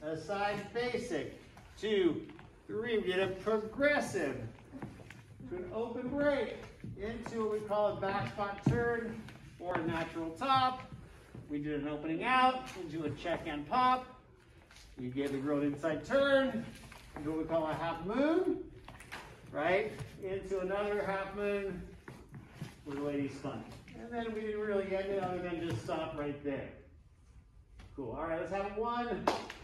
a side basic, 2, 3, we did a progressive, to an open break, into what we call a back spot turn, or a natural top. We did an opening out, into a check and pop. We gave the girl an inside turn, into what we call a half moon, right? Into another half moon, where the lady spun. And then we didn't really end it other than just stop right there. Cool, all right, let's have 1,